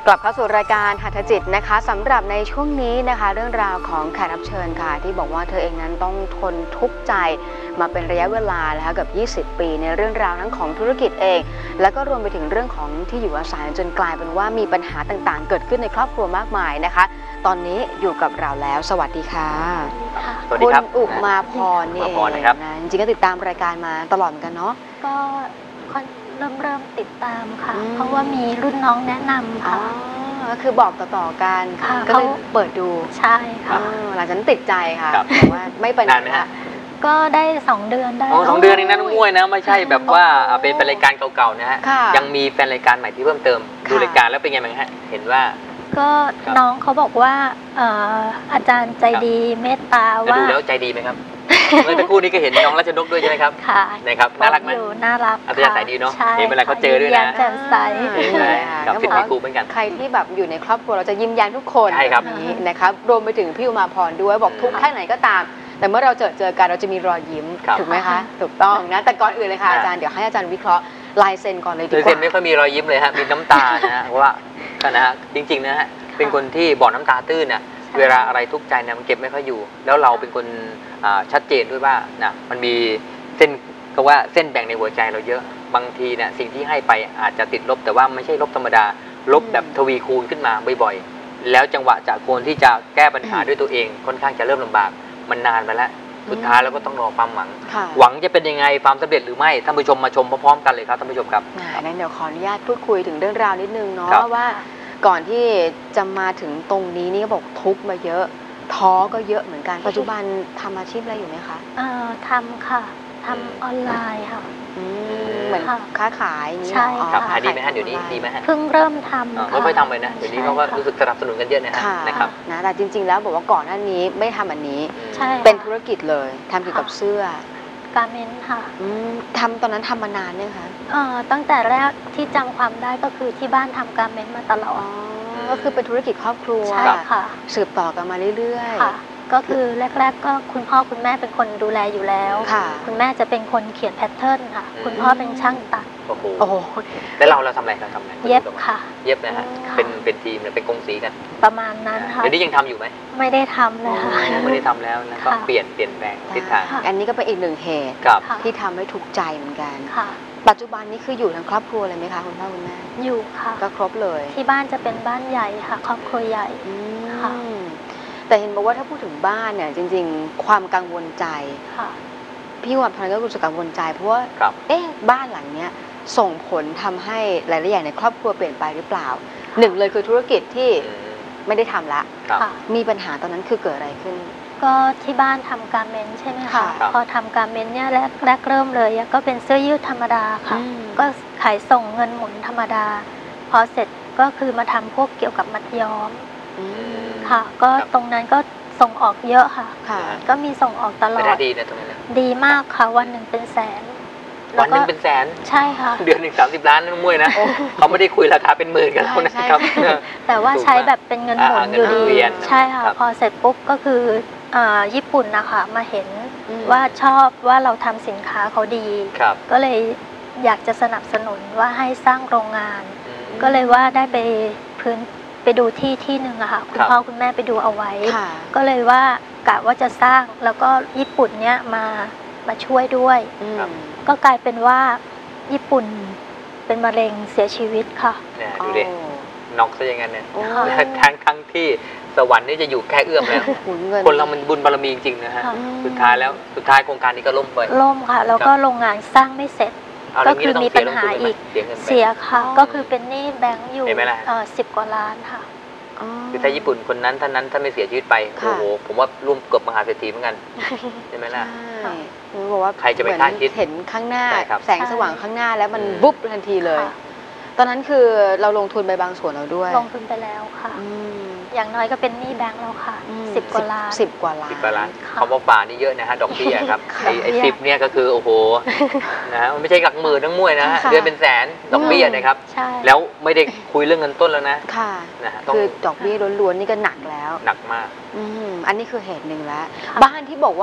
กลับเข้าสู่รายการหัตถจิตนะคะสำหรับในช่วงนี้นะคะเรื่องราวของแขกรับเชิญค่ะที่บอกว่าเธอเองนั้นต้องทนทุกข์ใจมาเป็นระยะเวลานะคะเกือบ20 ปีในเรื่องราวทั้งของธุรกิจเองแล้วก็รวมไปถึงเรื่องของที่อยู่อาศัยจนกลายเป็นว่ามีปัญหาต่างๆเกิดขึ้นในครอบครัวมากมายนะคะตอนนี้อยู่กับเราแล้วสวัสดีค่ะสวัสดีครับคุณอุมาพรนี่เองนะจริงๆก็ติดตามรายการมาตลอดเหมือนกันเนาะก็เริ่มติดตามค่ะเพราะว่ามีรุ่นน้องแนะนำค่ะก็คือบอกต่อๆกันก็เลยเปิดดูใช่ค่ะหลังจากนั้นติดใจค่ะแต่ว่าไม่เป็นไรนะก็ได้2 เดือนได้ 2 เดือนเองนะน้องมวยนะไม่ใช่แบบว่าเป็นรายการเก่าๆนะฮะยังมีแฟนรายการใหม่ที่เพิ่มเติมดูรายการแล้วเป็นไงบ้างฮะเห็นว่าก็น้องเขาบอกว่าอาจารย์ใจดีเมตตาว่าดูแล้วใจดีไหมครับเมื่อสักครู่นี้ก็เห็นน้องรัชนกด้วยใช่ไหมครับค่ะนะครับน่ารักไหมน่ารักอัธยาศัยดีเนาะเห็นเวลาเขาเจอด้วยนะแจ่มใสกับสิทธิ์ครูเหมือนกันใครที่แบบอยู่ในครอบครัวเราจะยิ้มแย้มทุกคนใช่ครับนี้นะครับรวมไปถึงพี่อุมาพรด้วยบอกทุกแค่ไหนก็ตามแต่เมื่อเราเจอกันเราจะมีรอยยิ้มถูกไหมคะถูกต้องนะแต่ก่อนอื่นเลยค่ะอาจารย์เดี๋ยวให้อาจารย์วิเคราะห์ลายเซ็นก่อนเลยดีกว่าลายเซ็นไม่ค่อยมีรอยยิ้มเลยฮะมีน้ำตานะฮะเพราะว่านะฮะจริงๆนะฮะเป็นคนที่บ่อน้ำตาตื้นน่ะเวลาอะไรทุกข์ใจเนี่ยมันเก็บไม่ค่อยอยู่แล้วเราเป็นคนชัดเจนด้วยว่านะมันมีเส้นก็ว่าเส้นแบ่งในหัวใจเราเยอะบางทีเนี่ยสิ่งที่ให้ไปอาจจะติดลบแต่ว่าไม่ใช่ลบธรรมดาลบแบบทวีคูณขึ้นมาบ่อยๆแล้วจังหวะจากคนที่จะแก้ปัญหาด้วยตัวเองค่อนข้างจะเริ่มลำบากมันนานไปแล้วสุดท้ายเราก็ต้องรอความหวังจะเป็นยังไงความสำเร็จหรือไม่ท่านผู้ชมมาชมพร้อมๆกันเลยครับท่านผู้ชมครับงั้นเดี๋ยวขออนุญาตพูดคุยถึงเรื่องราวนิดนึงเนาะว่าก่อนที่จะมาถึงตรงนี้นี่ก็บอกทุกข์มาเยอะท้อก็เยอะเหมือนกันปัจจุบันทำอาชีพอะไรอยู่ไหมคะทำค่ะทำออนไลน์ค่ะเหมือนค้าขายใช่ครับขายดีไหมฮะเดี๋ยวนี้ดีไหมฮะเพิ่งเริ่มทำไม่ค่อยทำเลยนะเดี๋ยวนี้เขาก็รู้สึกสนับสนุนกันเยอะนะครับนะแต่จริงๆแล้วบอกว่าก่อนหน้านี้ไม่ทำอันนี้ใช่เป็นธุรกิจเลยทำเกี่ยวกับเสื้อการเมนต์ค่ะทำตอนนั้นทำมานานเนี่ยคะตั้งแต่แรกที่จำความได้ก็คือที่บ้านทำการเมนต์มาตลอดก็คือเป็นธุรกิจครอบครัวใช่ค่ะสืบต่อกันมาเรื่อยๆค่ะก็คือแรกๆก็คุณพ่อคุณแม่เป็นคนดูแลอยู่แล้วคุณแม่จะเป็นคนเขียนแพทเทิร์นค่ะคุณพ่อเป็นช่างตัดโอ้โหแล้วเราทำอะไรเราทำอะไรเย็บค่ะเย็บนะฮะเป็นทีมเป็นกงสีกันประมาณนั้นค่ะเดี๋ยวนี้ยังทำอยู่ไหมไม่ได้ทำเลยค่ะไม่ได้ทำแล้วนะก็เปลี่ยนแปลงทิศทางอันนี้ก็เป็นอีกหนึ่งเหตุที่ทำให้ถูกใจเหมือนกันปัจจุบันนี้คืออยู่ทั้งครอบครัวเลยไหมคะคุณพ่อคุณแม่อยู่ค่ะก็ครบเลยที่บ้านจะเป็นบ้านใหญ่ค่ะครอบครัวใหญ่ค่ะแต่เห็นบอกว่าถ้าพูดถึงบ้านเนี่ยจริงๆความกังวลใจพี่วัดพันก็รู้สึกกังวลใจเพราะว่าบ้านหลังเนี้ยส่งผลทำให้หลายๆอย่างในครอบครัวเปลี่ยนไปหรือเปล่าหนึ่งเลยคือธุรกิจที่ไม่ได้ทำละมีปัญหาตอนนั้นคือเกิดอะไรขึ้นก็ที่บ้านทำการเมนต์ใช่ไหมคะพอทำการเมนต์เนี่ยแรกเริ่มเลยก็เป็นเสื้อยืดธรรมดาค่ะก็ขายส่งเงินหมุนธรรมดาพอเสร็จก็คือมาทำพวกเกี่ยวกับมัดย้อมค่ะก็ตรงนั้นก็ส่งออกเยอะค่ะก็มีส่งออกตลอดดีนะตรงนั้นดีมากค่ะวันหนึ่งเป็นแสนวันนึงเป็นแสนใช่ค่ะเดือนหนึ่ง30 ล้านน้องมวยนะเขาไม่ได้คุยราคาเป็นหมื่นกันแล้วนะครับแต่ว่าใช้แบบเป็นเงินหมุนอยู่ดีใช่ค่ะพอเสร็จปุ๊บก็คือญี่ปุ่นนะคะมาเห็นว่าชอบว่าเราทำสินค้าเขาดีก็เลยอยากจะสนับสนุนว่าให้สร้างโรงงานก็เลยว่าได้ไปดูที่หนึ่งอะค่ะคุณพ่อคุณแม่ไปดูเอาไว้ก็เลยว่ากะว่าจะสร้างแล้วก็ญี่ปุ่นเนี้ยมาช่วยด้วยก็กลายเป็นว่าญี่ปุ่นเป็นมะเร็งเสียชีวิตค่ะเนี่ยดูดิน็อกซะอย่างนั้นเนี่ยทั้งที่สวรรค์นี่จะอยู่แค่เอื้อมแล้วคนเรามันบุญบารมีจริงๆนะฮะสุดท้ายโครงการนี้ก็ล่มไปค่ะแล้วก็โรงงานสร้างไม่เสร็จก็คือมีปัญหาอีกเสียค่ะก็คือเป็นหนี้แบงก์อยู่10 กว่าล้านค่ะคือถ้าญี่ปุ่นคนนั้นท่านไม่เสียชีวิตไปโอ้โหผมว่าร่วมเกือบมหาเศรษฐีเหมือนกันใช่ไหมล่ะบอกว่าใครจะไปคาดคิดเห็นข้างหน้าแสงสว่างข้างหน้าแล้วมันบุ๊บทันทีเลยตอนนั้นคือเราลงทุนไปบางส่วนเราด้วยลงทุนไปแล้วค่ะอย่างน้อยก็เป็นหนี้แบงก์แล้วค่ะ10 กว่าล้าน 10 กว่าล้านคำว่าป่านี่เยอะนะฮะดอกเบี้ยครับไอ้10เนี่ยก็คือโอ้โหนะฮะมันไม่ใช่หลักหมื่นทั้งมวยนะฮะเดือนเป็นแสนดอกเบี้ยนะครับแล้วไม่ได้คุยเรื่องเงินต้นแล้วนะคือดอกเบี้ยล้วนๆนี่ก็หนักแล้วหนักมากอันนี้คือเหตุหนึ่งแล้วบ้านที่บอกว่า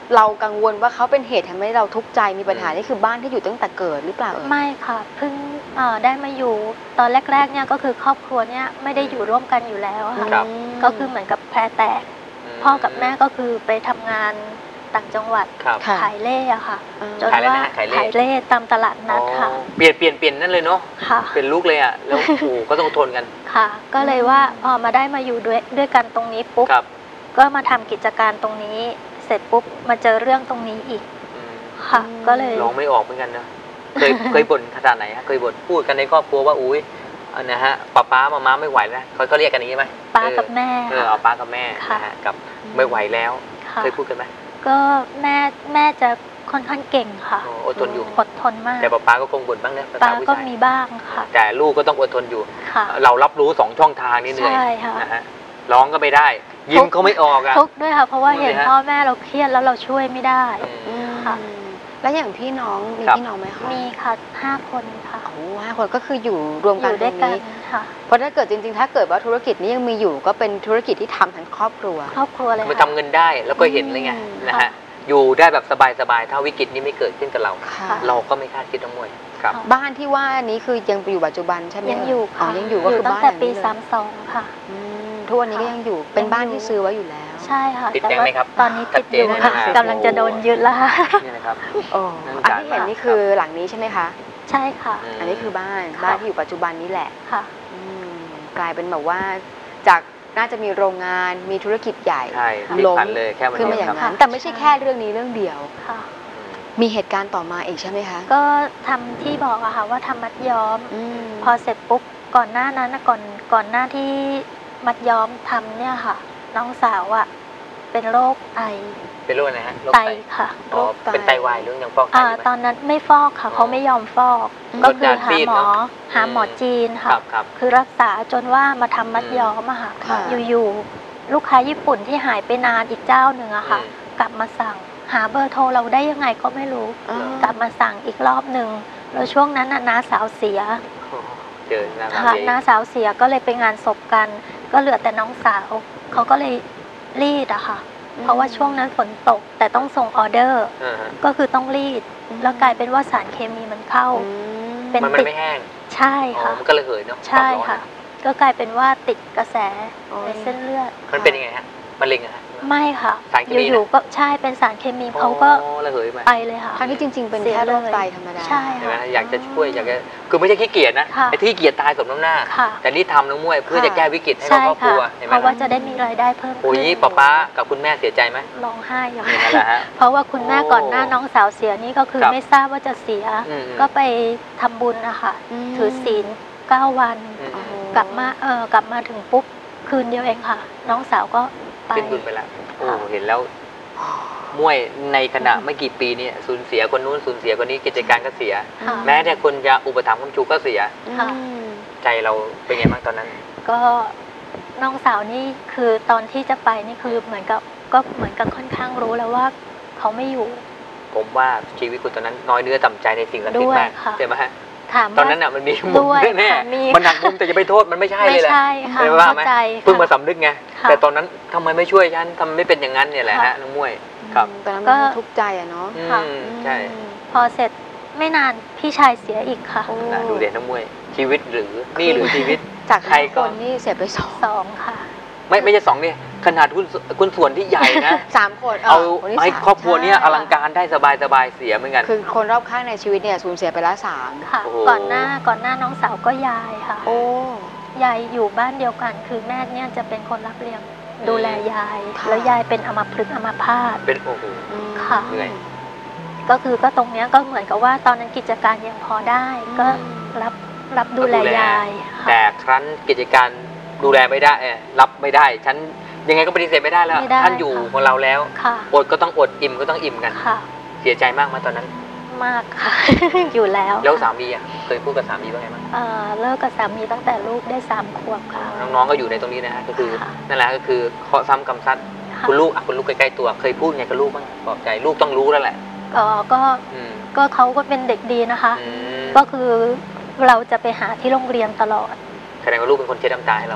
เรากังวลว่าเขาเป็นเหตุทำให้เราทุกข์ใจมีปัญหานี่คือบ้านที่อยู่ตั้งแต่เกิดหรือเปล่าไม่ค่ะเพิ่งได้มาอยู่ตอนแรกๆเนี่ยก็คือครอบครัวเนี่ยไม่ได้อยู่ร่วมกันอยู่แล้วค่ะก็คือเหมือนกับแพรแตกพ่อกับแม่ก็คือไปทำงานต่างจังหวัดขายเล่อะค่ะจนว่าขายเล่ตามตลาดนัดค่ะเปลี่ยนนั่นเลยเนาะเป็นลูกเลยอะแล้วโอ้ก็ต้องทนกันค่ะก็เลยว่าพอมาได้มาอยู่ด้วยกันตรงนี้ปุ๊บก็มาทำกิจการตรงนี้เสร็จปุ๊บมาเจอเรื่องตรงนี้อีกค่ะก็เลยร้องไม่ออกเหมือนกันนะเคยบ่นขนาดไหนฮะเคยบ่นพูดกันในครอบครัวว่าอุ้ยนะฮะป้ามาไม่ไหวแล้วเขาเรียกกันอย่างนี้ไหมป้ากับแม่เอาป้ากับแม่นะฮะกับไม่ไหวแล้วเคยพูดกันไหมก็แม่จะค่อนข้างเก่งค่ะอดทนอยู่อดทนมากแต่ป้าก็คงบ่นบ้างนะป้าก็มีบ้างค่ะแต่ลูกก็ต้องอดทนอยู่เรารับรู้2ช่องทางนี่เหนื่อยนะฮะร้องก็ไม่ได้ยิ้มเขาไม่ออกอะทุกด้วยค่ะเพราะว่าเห็นพ่อแม่เราเครียดแล้วเราช่วยไม่ได้ค่ะแล้วอย่างพี่น้องมีพี่น้องไหมคะมีค่ะ5 คนค่ะโอ้5 คนก็คืออยู่รวมกันตรงนี้เพราะถ้าเกิดจริงๆถ้าเกิดว่าธุรกิจนี้ยังมีอยู่ก็เป็นธุรกิจที่ทำทั้งครอบครัวเลยมันทำเงินได้แล้วก็เห็นเลยไงนะฮะอยู่ได้แบบสบายๆถ้าวิกฤตนี้ไม่เกิดขึ้นกับเราก็ไม่คาดคิดทั้งมวลครับบ้านที่ว่านี้คือยังอยู่ปัจจุบันใช่ไหมยังอยู่ค่ะยังอยู่ก็คือบ้านตั้งแต่ปี32ค่ะทุกวันนี้ก็ยังอยู่เป็นบ้านที่ซื้อไว้อยู่แล้วใช่ค่ะติดยังไหมครับตอนนี้ติดอยู่กำลังจะโดนยึดแล้วค่ะนี่นะครับอันที่เห็นนี่คือหลังนี้ใช่ไหมคะใช่ค่ะอันนี้คือบ้านที่อยู่ปัจจุบันนี้แหละค่ะกลายเป็นแบบว่าจากน่าจะมีโรงงานมีธุรกิจใหญ่ล้มเลยแค่ขึ้นมาอย่างนั้นแต่ไม่ใช่แค่เรื่องนี้เรื่องเดียวมีเหตุการณ์ต่อมาอีกใช่ไหมคะก็ทำที่บอกอะค่ะว่าทำมัดย้อมพอเสร็จปุ๊บก่อนหน้านั้นก่อนหน้าที่มัดย้อมทำเนี่ยค่ะน้องสาวอะเป็นโรคไตเป็นโรคอะไรฮะไตค่ะเป็นไตวายหรือยังฟอกไตตอนนั้นไม่ฟอกค่ะเขาไม่ยอมฟอกก็คือหาหมอจีนค่ะคือรักษาจนว่ามาทำมัดย้อมอะค่ะอยู่ๆลูกค้าญี่ปุ่นที่หายไปนานอีกเจ้าหนึ่งอะค่ะกลับมาสั่งหาเบอร์โทรเราได้ยังไงก็ไม่รู้กลับมาสั่งอีกรอบหนึ่งแล้วช่วงนั้นน้าสาวเสียน้าสาวเสียก็เลยไปงานศพกันก็เหลือแต่น้องสาวเขาก็เลยรีดอะค่ะเพราะว่าช่วงนั้นฝนตกแต่ต้องส่งออเดอร์ก็คือต้องรีดแล้วกลายเป็นว่าสารเคมีมันเข้าเป็นติดไม่แห้งใช่ค่ะมันก็เลยเหยเนาะใช่ค่ะก็กลายเป็นว่าติดกระแสในเส้นเลือดมันเป็นยังไงฮะมะเร็งอะฮะไม่ค่ะอยู่ๆก็ใช่เป็นสารเคมีเขาก็ไปเลยค่ะทั้งที่จริงๆเป็นแค่โรคไตธรรมดาใช่ไหมอยากจะช่วยอยากจะคือไม่ใช่ขี้เกียจนะไอ้ที่เกียจตายสมน้ำหน้าแต่นี่ทำน้องมวยเพื่อจะแก้วิกฤตให้ครอบครัวเพราะว่าจะได้มีรายได้เพิ่มขึ้นโอ้ยป้ากับคุณแม่เสียใจไหมร้องไห้อย่างนั้นเพราะว่าคุณแม่ก่อนหน้าน้องสาวเสียนี่ก็คือไม่ทราบว่าจะเสียก็ไปทำบุญนะคะถือศีล9 วันกลับมาถึงปุ๊บคืนเดียวเองค่ะน้องสาวก็สิ้นบุญไปแล้วโอ้เห็นแล้วมวยในขณะไม่กี่ปีนี่สูญเสียคนนู้นสูญเสียคนนี้กิจการก็เสียแม้แต่คนจะอุปถัมภ์คุณชูก็เสียใจเราเป็นไงบ้างตอนนั้นก็น้องสาวนี่คือตอนที่จะไปนี่คือเหมือนกับค่อนข้างรู้แล้วว่าเขาไม่อยู่ผมว่าชีวิตคุณตอนนั้นน้อยเนื้อต่ำใจในสิ่งศักดิ์สิทธิ์มากใช่ไหมฮะตอนนั้นน่ะมันมีมุมแน่มันหนักมุมแต่จะไปโทษมันไม่ใช่เลยแหละไม่ว่าไหมเพิ่งมาสำนึกไงแต่ตอนนั้นทำไมไม่ช่วยฉันทำไม่เป็นอย่างนั้นเนี่ยแหละฮะน้องมวยครับตอนนั้นก็ทุกข์ใจอะเนาะใช่พอเสร็จไม่นานพี่ชายเสียอีกค่ะดูเด่นน้องมวยชีวิตหรือนี่หรือชีวิตจากใครคนนี่เสียไป2 ค่ะไม่ใช่2นี่ขนาดคุณส่วนที่ใหญ่นะ 3 คนเอาให้ครอบครัวนี้อลังการได้สบายเสียเหมือนกันคือคนรอบข้างในชีวิตเนี่ยสูญเสียไปแล้ว3 ค่ะก่อนหน้าน้องสาวก็ยายค่ะยายอยู่บ้านเดียวกันคือแม่เนี่ยจะเป็นคนรับเลี้ยงดูแลยายแล้วยายเป็นอัมพฤกษ์อัมพาตเป็นโอ้โหค่ะเหนื่อยก็ตรงเนี้ยก็เหมือนกับว่าตอนนั้นกิจการยังพอได้ก็รับดูแลยายแต่ครั้นกิจการดูแลไม่ได้รับไม่ได้ฉันยังไงก็ปฏิเสธไม่ได้แล้วท่านอยู่ของเราแล้วอดก็ต้องอดอิ่มก็ต้องอิ่มกันเสียใจมากมาตอนนั้นมากค่ะอยู่แล้วสามีเคยพูดกับสามีว่าไงบ้างเลิกกับสามีตั้งแต่ลูกได้3 ขวบค่ะน้องๆก็อยู่ในตรงนี้นะฮะก็คือนั่นแหละก็คือเคาะซ้ำกำซัดคุณลูกใกล้ๆตัวเคยพูดไงกับลูกบ้างปลอบใจลูกต้องรู้แล้วแหละก็เขาก็เป็นเด็กดีนะคะก็คือเราจะไปหาที่โรงเรียนตลอดแสดงว่าลูกเป็นคนเช็ดน้ำตาให้เรา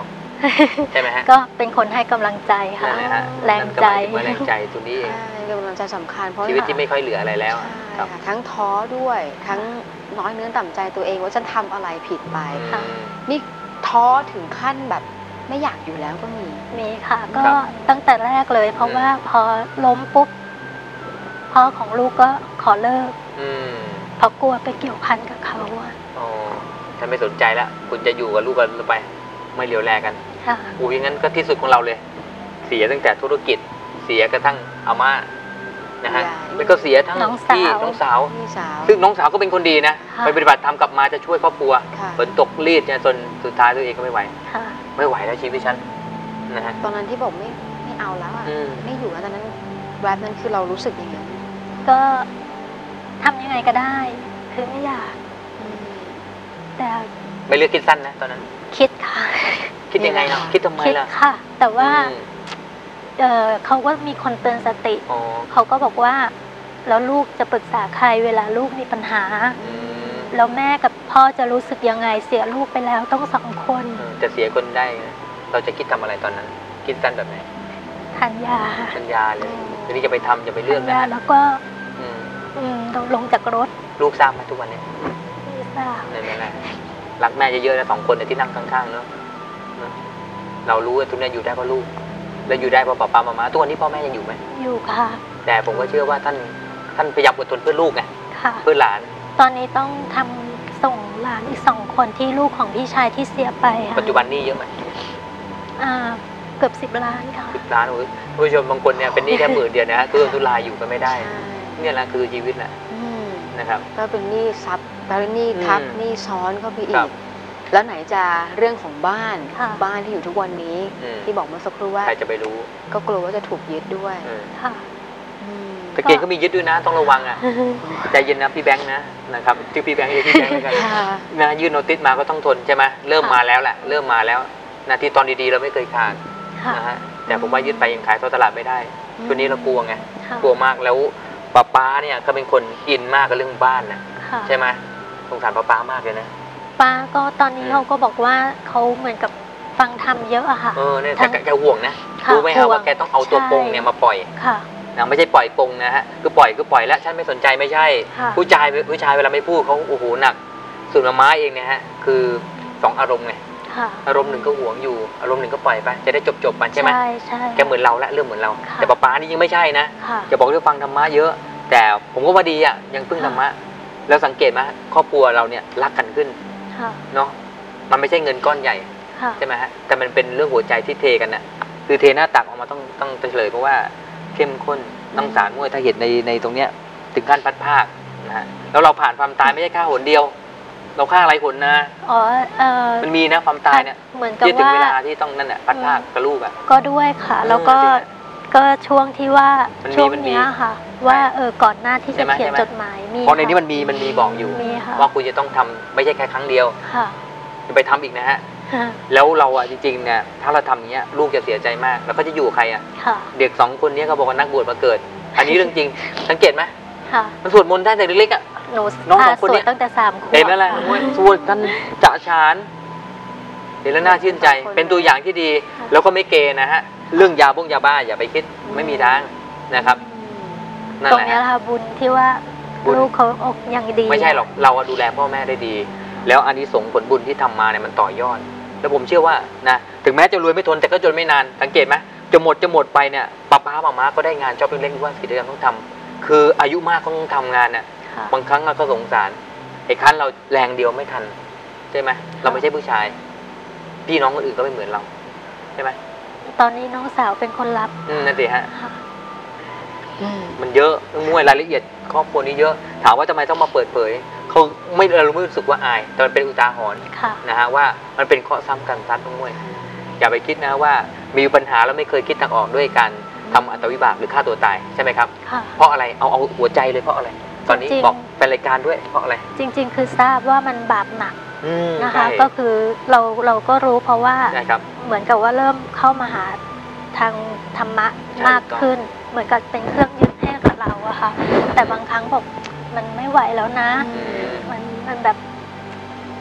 ใช่ไหมฮะก็เป็นคนให้กำลังใจค่ะนั่นแหละฮะแรงใจแรงใจตัวนี้เองใช่กำลังใจสำคัญเพราะชีวิตที่ไม่ค่อยเหลืออะไรแล้วใช่ครับค่ะทั้งท้อด้วยทั้งน้อยเนื้อต่ำใจตัวเองว่าฉันทำอะไรผิดไปค่ะนี่ท้อถึงขั้นแบบไม่อยากอยู่แล้วก็มีมีค่ะ ก็ครับตั้งแต่แรกเลย เพราะว่าพอล้มปุ๊บพ่อของลูกก็ขอเลิกอืมเพราะกลัวไปเกี่ยวพันกับเขาอะอ๋อท่านไม่สนใจแล้วคุณจะอยู่กับลูกกันไป ไม่เหลียวแลกันค่ะอูอย่างนั้นก็ที่สุดของเราเลย เสียตั้งแต่ธุรกิจ เสียกระทั่งอาม่านะฮะยายแล้วก็เสียทั้งน้องสาวพี่น้องสาวพี่สาวซึ่งน้องสาวก็เป็นคนดีนะค่ะไปปฏิบัติธรรมกลับมาจะช่วยครอบครัวค่ะฝนตกรีดเนี่ยจนสุดท้ายตัวเองก็ไม่ไหวค่ะไม่ไหวแล้วชีวิตฉันนะฮะตอนนั้นที่บอกไม่เอาแล้วอะอืมไม่อยู่แล้วตอนนั้นแวบนั้นคือเรารู้สึกยังไงก็ทำยังไงก็ได้ คือไม่อยากอืมแต่ไม่เลือกคิดสั้นนะตอนนั้นคิดค่ะคิดยังไงเนาะคิดทำไมคิดล่ะค่ะ แต่ว่าอืมเขาก็มีคนเตือนสติอ๋อเขาก็บอกว่าแล้วลูกจะปรึกษาใครเวลาลูกมีปัญหาอืมแล้วแม่กับพ่อจะรู้สึกยังไงเสียลูกไปแล้วต้อง2 คนจะเสียคนได้นะเราจะคิดทำอะไรตอนนั้น คิดสั้นแบบไหนทานยาสัญญาเลยทีนี้จะไปทำจะไปเลือกทานนะยาฮะแล้วก็อืมลงจากรถลูกทราบไหมทุกวันนี้ไม่ทราบนั่นแหละรักแม่เยอะๆนะ2 คนเนี่ยที่นั่งข้างๆเนาะเรารู้ว่าทุกนี้อยู่ได้เพราะลูก แล้วอยู่ได้เพราะป้ามาม่าทุกวันนี้พ่อแม่ยังอยู่ไหมอยู่ค่ะแต่ผมก็เชื่อว่าท่านพยายามอดทนเพื่อลูกไงค่ะเพื่อหลานตอนนี้ต้องทำส่งหลานอีก2 คนที่ลูกของพี่ชายที่เสียไปค่ะปัจจุบันหนี้เยอะไหมเกือบ10 ล้านค่ะ 10 ล้านโอ้ยผู้ชมบางคนเนี่ยเป็นหนี้แค่10,000 เดียวนะฮะทุรายอยู่กันไม่ได้ใช่เนี่ยแหละคือชีวิตแหละอืมนะครับก็เป็นหนี้ซับแล้วหนี้ทับอืมหนี้ซ้อนเข้าไปอีครักบแล้วไหนจะเรื่องของบ้านค่ะบ้านที่อยู่ทุกวันนี้อืมที่บอกเมื่อสักครู่ว่าใครจะไปรู้ก็กลัวว่าจะถูกยึดด้วยค่ะอืมตะเกียงก็มียึดด้วยนะต้องระวังอ่ะใจเย็นนะพี่แบงค์นะครับชื่อพี่แบงค์เรียกพี่แบงค์แล้วกันค่ะนะยื่นโนติสมาก็ต้องทนใช่ไหมเริ่มค่ะมาแล้วแหละเริ่มมาแล้วนาทีตอนดีๆเราไม่เคยขาดค่ะนะฮะแต่ผมว่ายึดไปยังขายท่อตลาดไม่ได้ตัวนี้เรากลัวไงค่ะกลัวมากแล้วป้าเนี่ยก็เป็นคนอินมากกับเรื่องบ้านนะค่ะใช่ไหมสงสารป้ามากเลยนะป้าก็ตอนนี้อืมเขาก็บอกว่าเขาเหมือนกับฟังธรรมเยอะอะค่ะเนี่ยแต่แกห่วงนะค่ะรู้ไหมฮะห่วงว่าแกต้องเอาตัวใช่ปงเนี่ยมาปล่อยค่ะนะไม่ใช่ปล่อยปงนะฮะคือปล่อยแล้วฉันไม่สนใจไม่ใช่ค่ะผู้ชายเวลาไม่พูดเขาโอ้โหหนักส่วนม้าเองเนี่ยฮะคือ2 อารมณ์ไงค่ะอารมณ์หนึ่งก็ห่วงอยู่อารมณ์หนึ่งก็ปล่อยไปจะได้จบไปใช่ไหมใช่แกเหมือนเราละเริ่มเหมือนเราค่ะแต่ป้านี่ยังไม่ใช่นะค่ะจะบอกเรื่องฟังธรรมะเยอะ แต่ผมก็ว่าดีอ่ะยังพึ่งธรรมะแล้วสังเกตไหมครอบครัวเราเนี่ยรักกันขึ้นค่ะเนาะมันไม่ใช่เงินก้อนใหญ่ค่ะใช่ไหมฮะแต่มันเป็นเรื่องหัวใจที่เทกันน่ะคือเทหน้าตักออกมาต้องเฉลยเพราะว่าเข้มข้นต้องสารมวยถ้าเห็นในตรงเนี้ยถึงขั้นพัดภาคนะฮะแล้วเราผ่านความตายไม่ใช่ฆ่าหนเดียว เราฆ่าอะไรหนนะอ๋อมันมีนะความตายเนี่ยเหมือนกับที่ถึงว่าเวลาที่ต้องนั่นแหละพัดภาคกับลูกอ่ะก็ด้วยค่ะ แล้วก็ ก็ช่วงที่ว่ามันมีช่วงมันมีเนี้ยค่ะ ว่าก่อนหน้าที่ใช่จะไหมเขียนใช่ไหมจดหมายมีเพราะในนี้ค่ะมันมีบอกอยู่มีค่ะว่าคุณจะต้องทำไม่ใช่แค่ครั้งเดียวค่ะจะไปทำอีกนะฮะแล้วเราอ่ะจริงๆเนี่ยถ้าเราทำอย่างเงี้ยลูกจะเสียใจมากแล้วก็จะอยู่กับใครอ่ะค่ะเด็ก2 คนนี้เขาบอกว่านักบวชมาเกิด อันนี้เรื่องจริง สังเกตไหมค่ะมันสวดมนต์ได้แต่เล็กๆอ่ะหนูน้องพาสองคนสวเนี่ดยตั้งแต่3 ขวบเห็นไหมล่ะค่ะโอ้ยสวดกันจะฉานเห็นแล้วน่าชื่นใจ เป็นตัวอย่างที่ดีค่ะแล้วก็ไม่เกนะฮะเรื่องยาบ้าอย่าไปคิดไม่มีทางนะครับนั่นตรงแหละเนี้ยฮะค่ะบุญที่ว่าบุญลูกเขาอกอย่างดีไม่ใช่หรอกเราอะดูแลพ่อแม่ได้ดี แล้วอานิสงส์ผลบุญที่ทำมาเนี่ยมันต่อยอด แล้วผมเชื่อว่านะถึงแม้จะรวยไม่ทนแต่ก็จนไม่นานสังเกตไหมจะหมดไปเนี่ยป้ามาม่าก็ได้งานจอบเล็กๆว่ากิจกรรมต้องทำคืออายุมากก็ต้องทำงานน่ะค่ะบางครั้งเราก็สงสารไอ้ครั้นเราแรงเดียวไม่ทันใช่ไหมเราไม่ใช่ผู้ชาย พี่น้องคนอื่นก็ไม่เหมือนเราใช่ไหมตอนนี้น้องสาวเป็นคนรับนั่นสิฮะค่ะมันเยอะเรื่องมวยรายละเอียดครอบครัวนี้เยอะถามว่าทำไมต้องมาเปิดเผยเขาเราไม่รู้สึกว่าอายแต่มันเป็นอุทาหรณ์ค่ะนะฮะว่ามันเป็นข้อซ้ำกันซัดทั้งมวยอย่าไปคิดนะว่ามีปัญหาแล้วไม่เคยคิดทางออกด้วยการทำอัตวิบากหรือฆ่าตัวตายใช่ไหมครับค่ะเพราะอะไรเอาหัวใจเลยเพราะอะไร ตอนนี้จริงๆบอกเป็นรายการด้วยเพราะอะไรจริง ๆ คือทราบว่ามันบาปหนักนะคะใช่ก็คือเราก็รู้เพราะว่าใช่ครับเหมือนกับว่าเริ่มเข้ามาหาทางธรรมะใช่มากขึ้น เหมือนกับเป็นเครื่องยึดให้กับเราอะค่ะ แต่บางครั้งบอกมันไม่ไหวแล้วนะ มันแบบ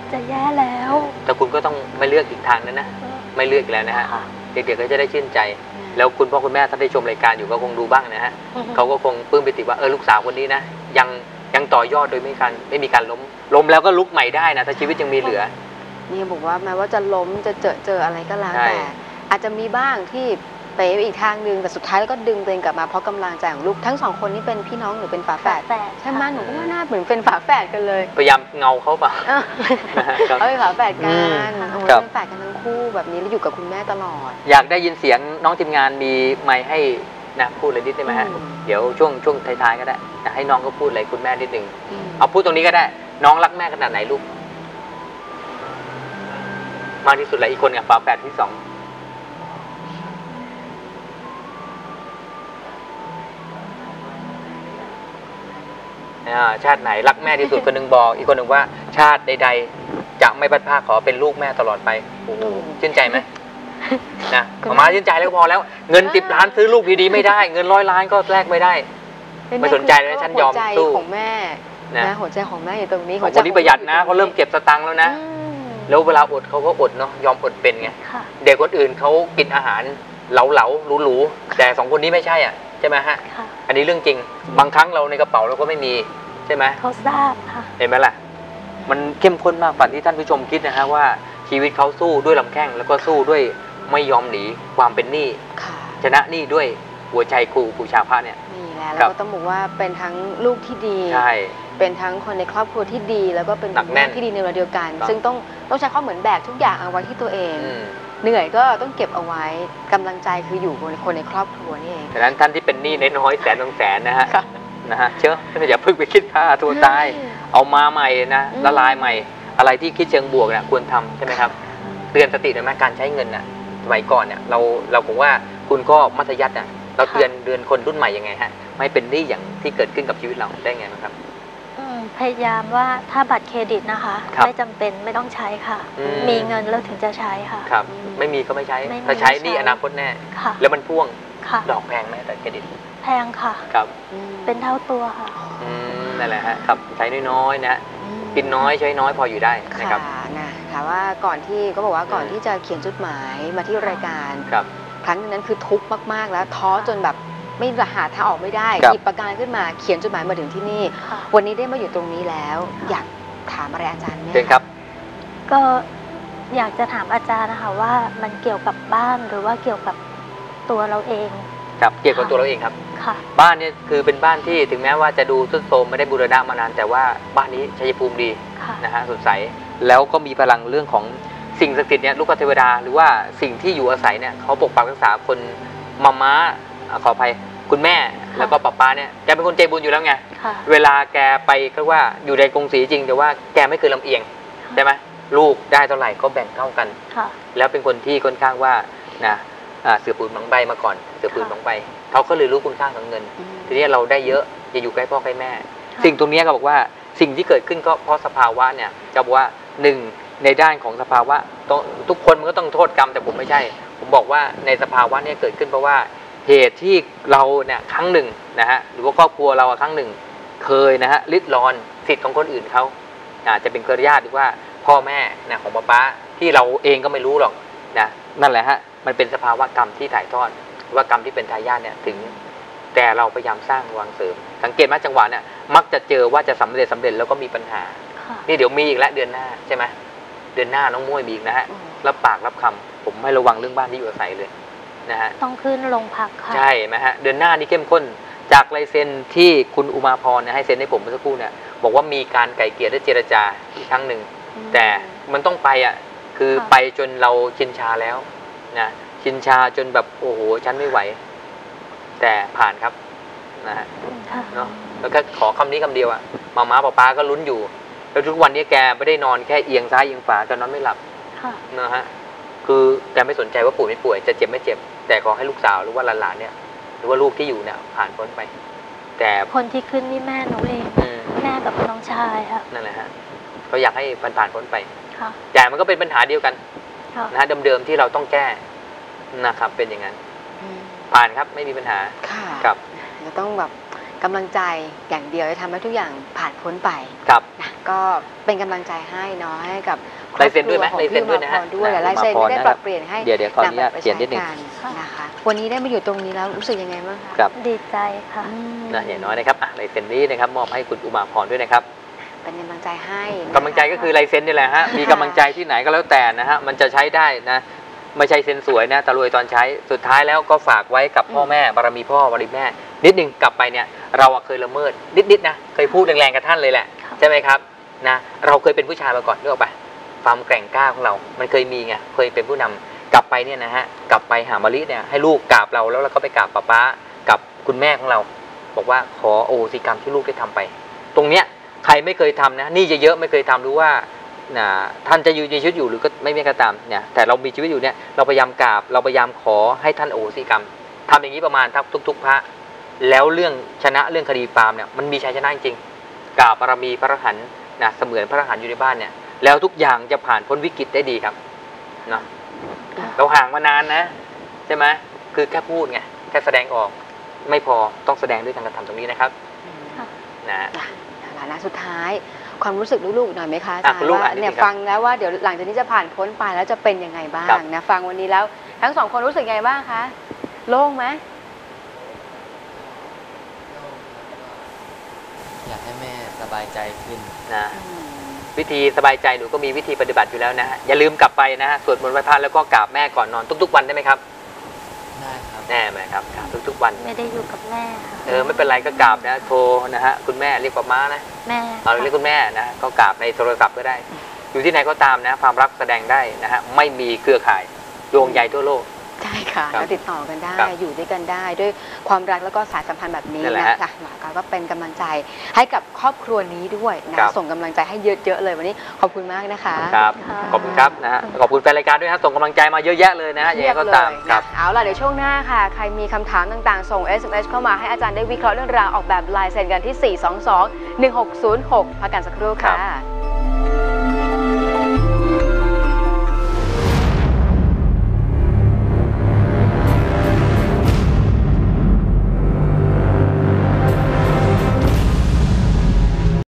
จะแย่แล้วแต่คุณก็ต้องไม่เลือกอีกทางนั้นนะไม่เลือกแล้วนะฮะเด็กๆก็จะได้ชื่นใจแล้วคุณพ่อคุณแม่ถ้าได้ชมรายการอยู่ก็คงดูบ้างนะฮะเขาก็คงปลื้มปิติว่าลูกสาวคนนี้นะยังต่อยอดโดยไม่มีการล้มแล้วก็ลุกใหม่ได้นะถ้าชีวิตยังมีเหลือนี่บอกว่าแม้ว่าจะล้มจะเจออะไรก็แล้วแต่อาจจะมีบ้างที่เป๋ไปอีกทางนึงแต่สุดท้ายก็ดึงตัวเองกลับมาเพราะกำลังใจของลูกทั้งสองคนนี้เป็นพี่น้องหรือเป็นฝาแฝดใช่ไหมหนูก็ว่าน่าเหมือนเป็นฝาแฝดกันเลยพยายามเงาเขาเปล่าเขาเป็นฝาแฝดกันเป็นฝาแฝดกันทั้งคู่แบบนี้แล้วอยู่กับคุณแม่ตลอดอยากได้ยินเสียงน้องทีมงานมีไมค์ให้นะพูดอะไรนิดได้ไหมฮะเดี๋ยวช่วงท้ายๆก็ได้ให้น้องก็พูดอะไรคุณแม่นิดนึงเอาพูดตรงนี้ก็ได้น้องรักแม่ขนาดไหนลูกมากที่สุดเลยอีกคนกับฝาแฝดที่สองชาติไหนรักแม่ที่สุดคนหนึ่งบอกอีกคนหนึ่งว่าชาติใดๆจะไม่พัดพาขอเป็นลูกแม่ตลอดไปโอ้โหชื่นใจไหมนะมาชื่นใจแล้วก็พอแล้วเงิน10 ล้านซื้อลูกดีๆไม่ได้เงิน100 ล้านก็แลกไม่ได้ไม่สนใจเลยฉันยอมสู้ของแม่นะหัวใจของแม่อยู่ตรงนี้คนที่ประหยัดนะเขาเริ่มเก็บสตังค์แล้วนะแล้วเวลาอดเขาก็อดเนาะยอมอดเป็นไงเด็กคนอื่นเขากินอาหารเหลาๆหรูๆแต่2 คนนี้ไม่ใช่อ่ะใช่ไหมฮะอันนี้เรื่องจริงบางครั้งเราในกระเป๋าเราก็ไม่มีใช่ไหมเขาทราบค่ะเห็นไหมล่ะมันเข้มข้นมากฝันที่ท่านผู้ชมคิดนะฮะว่าชีวิตเขาสู้ด้วยลำแข้งแล้วก็สู้ด้วยไม่ยอมหนีความเป็นหนี้ชนะหนี้ด้วยหัวใจครูบูชาพระเนี่ยนี่แหละแล้วก็ต้องบอกว่าเป็นทั้งลูกที่ดีใช่เป็นทั้งคนในครอบครัวที่ดีแล้วก็เป็นแม่ที่ดีในเวลาเดียวกันซึ่งต้องใช้ข้อเหมือนแบกทุกอย่างเอาไว้ที่ตัวเองเหนื่อยก็ต้องเก็บเอาไว้กำลังใจคืออยู่บนคนในครอบครัวนี่เองดังนั้นท่านที่เป็นหนี้น้อยๆแสนนะฮะเชื่ออย่าเพิ่งไปคิดฆ่าตัวตายเอามาใหม่นะละลายใหม่อะไรที่คิดเชิงบวกเนี่ยควรทำใช่ไหมครับเตือนสติหน่อยไหมการใช้เงินน่ะสมัยก่อนเนี่ยเราผมว่าคุณก็มัธยัสถ์น่ะเราเตือนคนรุ่นใหม่ยังไงฮะไม่เป็นหนี้อย่างที่เกิดขึ้นกับชีวิตเราได้ไงครับพยายามว่าถ้าบัตรเครดิตนะคะไม่จำเป็นไม่ต้องใช้ค่ะมีเงินแล้วถึงจะใช้ค่ะครับไม่มีก็ไม่ใช้ถ้าใช้นี่อนาคตแน่แล้วมันพ่วงดอกแพงไหมบัตรเครดิตแพงค่ะครับเป็นเท่าตัวค่ะนั่นแหละฮะครับใช้น้อยๆนะกินน้อยใช้น้อยพออยู่ได้นะครับค่ะว่าก่อนที่ก็บอกว่าก่อนที่จะเขียนจดหมายมาที่รายการครั้งนั้นคือทุกข์มากๆแล้วท้อจนแบบไม่หาทางออกไม่ได้หยิบปากกาขึ้นมาเขียนจดหมายมาถึงที่นี่วันนี้ได้มาอยู่ตรงนี้แล้วอยากถามอะไรอาจารย์ไหมครับก็อยากจะถามอาจารย์นะคะว่ามันเกี่ยวกับบ้านหรือว่าเกี่ยวกับตัวเราเองครับเกี่ยวกับตัวเราเองครับบ้านนี่คือเป็นบ้านที่ถึงแม้ว่าจะดูทรุดโทรมไม่ได้บูรณะมานานแต่ว่าบ้านนี้ชัยภูมิดีนะฮะสดใสแล้วก็มีพลังเรื่องของสิ่งศักดิ์สิทธิ์เนี่ยลูกเทวดาหรือว่าสิ่งที่อยู่อาศัยเนี่ยเขาปกปักรักษาคนม้าขออภัยคุณแม่แล้วก็ป้าเนี่ยแกเป็นคนใจบุญอยู่แล้วไงเวลาแกไปก็ว่าอยู่ในกรุงศรีจริงแต่ว่าแกไม่เคยลำเอียงใช่ไหมลูกได้เท่าไหร่ก็แบ่งเท่ากันแล้วเป็นคนที่ค่อนข้างว่านะเสือปืนบางใบมาก่อนเสือปืนบางใบเขาก็เลยรู้คุณค่าของเงินทีนี้เราได้เยอะจะอยู่ใกล้พ่อใกล้แม่สิ่งตรงนี้ก็บอกว่าสิ่งที่เกิดขึ้นก็เพราะสภาวะเนี่ยจะบอกว่า1ในด้านของสภาวะทุกคนมันก็ต้องโทษกรรมแต่ผมไม่ใช่ผมบอกว่าในสภาวะเนี่ยเกิดขึ้นเพราะว่าเหตุที่เราเนี่ยครั้งหนึ่งนะฮะหรือว่าครอบครัวเราครั้งหนึ่งเคยนะฮะริดรอนสิทธิ์ของคนอื่นเขาอาจจะเป็นเครือญาติหรือว่าพ่อแม่นะของป้าที่เราเองก็ไม่รู้หรอกนะนั่นแหละฮะมันเป็นสภาวะกรรมที่ถ่ายทอดว่ากรรมที่เป็นทายาทเนี่ยถึงแต่เราพยายามสร้างวางเสริมสังเกตไหมจังหวะเนี่ยมักจะเจอว่าจะสำเร็จแล้วก็มีปัญหานี่เดี๋ยวมีอีกแล้วเดือนหน้าใช่ไหมเดือนหน้าน้องม้วยมีอีกนะฮะรับปากรับคำผมให้ระวังเรื่องบ้านที่อยู่อาศัยเลยนะฮะต้องขึ้นโรงพักค่ะใช่ไหมฮะเดือนหน้านี่เข้มข้นจากลายเซ็นที่คุณอุมาพรให้เซ็นให้ผมเมื่อสักครู่เนี่ยบอกว่ามีการไกล่เกลี่ยและเจรจาอีกครั้งหนึ่งแต่มันต้องไปอ่ะคือไปจนเราชินชาแล้วนะชินชาจนแบบโอ้โหฉันไม่ไหวแต่ผ่านครับนะฮะเนาะแล้วก็ขอคำนี้คำเดียวอ่ะม้าป้าก็ลุ้นอยู่แล้วทุกวันนี้แกไม่ได้นอนแค่เอียงซ้ายเอียงขวาแกนอนไม่หลับนะฮะคือแกไม่สนใจว่าป่วยไม่ป่วยจะเจ็บไม่เจ็บแต่ขอให้ลูกสาวหรือว่าหลานๆเนี่ยหรือว่าลูกที่อยู่เนี่ยผ่านพ้นไปแต่คนที่ขึ้นนี่แม่หนูเองแม่กับน้องชายค่ะนั่นแหละฮะเขาอยากให้ผ่านพ้นไปแต่มันก็เป็นปัญหาเดียวกันนะฮะเดิมๆที่เราต้องแก้นะครับเป็นอย่างนั้นผ่านครับไม่มีปัญหาครับจะต้องแบบกำลังใจอย่างเดียวจะทำให้ทุกอย่างผ่านพ้นไปครับนะก็เป็นกำลังใจให้เนาะให้กับลายเซ็นด้วยไหมครอบลายคเซ็รัวนด้วยนะของฮะพี่อุมาพรด้วยแต่ลายเซ็นไม่ได้ปรับเปลี่ยนให้เดี๋ยวขออนุญาตเขียนนิดนึงนะคะวันนี้ได้มาอยู่ตรงนี้แล้วรู้สึกยังไงบ้างคะครับดีใจค่ะนะอย่างน้อยนะครับลายเซ็นนี้นะครับมอบให้คุณอุมาพรด้วยนะครับเป็นกำลังใจให้นะคะกำลังใจก็คือลายเซ็นนี่แหละฮะมีกำลังใจที่ไหนก็แล้วแต่นะฮะมันจะใช้ได้นะไม่ใช่เซ็นสวยนะแต่รวยตอนใช้สุดท้ายแล้วก็ฝากไว้กับพ่อแม่บารมีพ่อบารมีแม่นิดนึงกลับไปเนี่ยเราเคยละเมิดนิดๆนะเคยพูดแรงๆกับท่านเลยแหละใช่ไหมครับนะเราเคยเป็นผู้ชายมาก่อนนึกออกปะความแกร่งกล้าของเรามันเคยมีไงเคยเป็นผู้นำกลับไปเนี่ยนะฮะกลับไปหามะลิเนี่ยให้ลูกกราบเราแล้วเราก็ไปกราบป้ากับคุณแม่ของเราบอกว่าขอโอสิกรรมที่ลูกได้ทำไป ตรงเนี้ยใครไม่เคยทำนะนี่จะเยอะไม่เคยทำรู้ว่าท่านจะอยู่ในชีวิตอยู่หรือก็ไม่ก็ตามเนี่ยแต่เรามีชีวิตอยู่เนี่ยเราพยายามกราบเราพยายามขอให้ท่านโอสิกรรมทำอย่างนี้ประมาณทุกพระแล้วเรื่องชนะเรื่องคดีฟาร์มเนี่ยมันมีชัยชนะจริงกราบบารมีพระอรหันต์นะเสมือนพระอรหันต์อยู่ในบ้านเนี่ยแล้วทุกอย่างจะผ่านพ้นวิกฤตได้ดีครับเนาะเราห่างมานานนะใช่ไหมคือแค่พูดไงแค่แสดงออกไม่พอต้องแสดงด้วยการกระทำตรงนี้นะครับนะนะสุดท้ายความรู้สึกลูกๆหน่อยไหมคะอาจารย์ลูกว่าเนี่ยฟังแล้วว่าเดี๋ยวหลังจากนี้จะผ่านพ้นไปแล้วจะเป็นยังไงบ้างนะฟังวันนี้แล้วทั้งสองคนรู้สึกยังไงบ้างคะโล่งไหมอยากให้แม่สบายใจขึ้นนะวิธีสบายใจหนูก็มีวิธีปฏิบัติอยู่แล้วนะฮะอย่าลืมกลับไปนะฮะสวดมนต์ไหว้พระแล้วก็กราบแม่ก่อนนอนทุกๆวันได้ไหมครับได้ครับแน่ไหมครับกราบทุกๆวันไม่ได้อยู่กับแม่ค่ะไม่เป็นไรก็กราบนะโทรนะฮะคุณแม่เรียกป้าม้านะแม่เราเรียกคุณแม่นะก็กราบในโทรศัพท์ก็ได้ อยู่ที่ไหนก็ตามนะความรักแสดงได้นะฮะไม่มีเครือข่ายดวงใหญ่ทั่วโลกใช่ค่ะครับแล้วติดต่อกันได้ครับอยู่ด้วยกันได้ด้วยความรักแล้วก็สายสัมพันธ์แบบนี้นั่นแหละนะฮะคะหมอก็เป็นกำลังใจให้กับครอบครัวนี้ด้วยนะครับ ส่งกำลังใจให้เยอะๆเลยวันนี้ขอบคุณมากนะคะครับขอบคุณครับนะฮะขอบคุณแฟนรายการด้วยฮะส่งกำลังใจมาเยอะแยะเลยนะฮะยังไงก็ตามครับเอาล่ะเดี๋ยวช่วงหน้าค่ะ ใครมีคำถามต่างๆ ส่ง SMS เข้ามาให้อาจารย์ได้วิเคราะห์เรื่องราวออกแบบลายเซ็นกันที่ 422-1606 พักกันสักครู่ค่ะ